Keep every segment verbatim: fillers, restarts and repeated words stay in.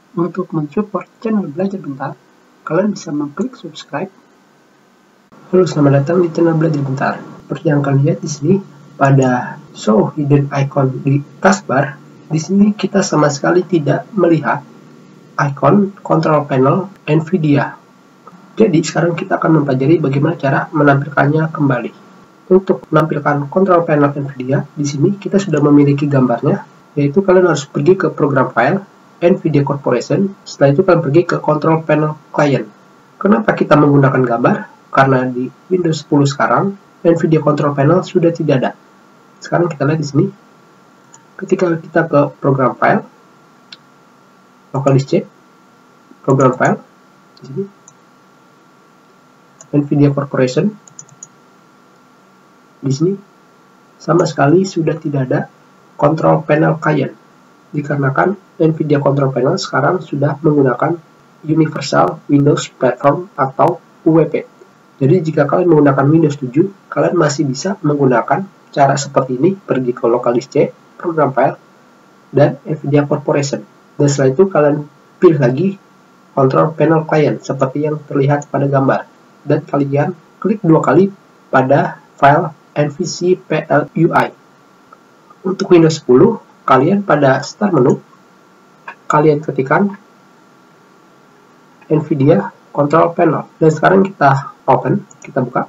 Untuk mensupport channel Belajar Bentar, kalian bisa mengklik subscribe. Halo, selamat datang di channel Belajar Bentar. Seperti yang kalian lihat di sini, pada show hidden icon di taskbar, di sini kita sama sekali tidak melihat icon control panel NVIDIA. Jadi sekarang kita akan mempelajari bagaimana cara menampilkannya kembali. Untuk menampilkan control panel NVIDIA, di sini kita sudah memiliki gambarnya, yaitu kalian harus pergi ke program file, NVIDIA Corporation, setelah itu kalian pergi ke control panel client. Kenapa kita menggunakan gambar? Karena di Windows sepuluh sekarang, NVIDIA control panel sudah tidak ada. Sekarang kita lihat di sini, ketika kita ke program file, localdisk C, program file, di sini, NVIDIA Corporation, di sini sama sekali sudah tidak ada control panel client, dikarenakan NVIDIA Control Panel sekarang sudah menggunakan Universal Windows Platform atau U W P. Jadi jika kalian menggunakan Windows tujuh, kalian masih bisa menggunakan cara seperti ini, pergi ke localdisk C, program file, dan NVIDIA Corporation. Dan setelah itu kalian pilih lagi Control Panel Client seperti yang terlihat pada gambar. Dan kalian klik dua kali pada file N V C P L U I. Untuk Windows sepuluh, kalian pada Start menu, kalian ketikkan NVIDIA Control Panel. Dan sekarang kita open, kita buka.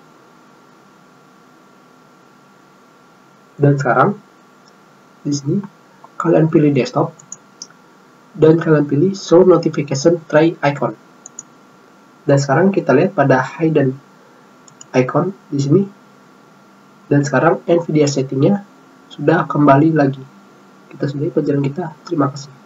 Dan sekarang di sini kalian pilih desktop dan kalian pilih show notification tray icon. Dan sekarang kita lihat pada hidden icon di sini. Dan sekarang NVIDIA settingnya sudah kembali lagi. Kita sudahi pelajaran kita. Terima kasih.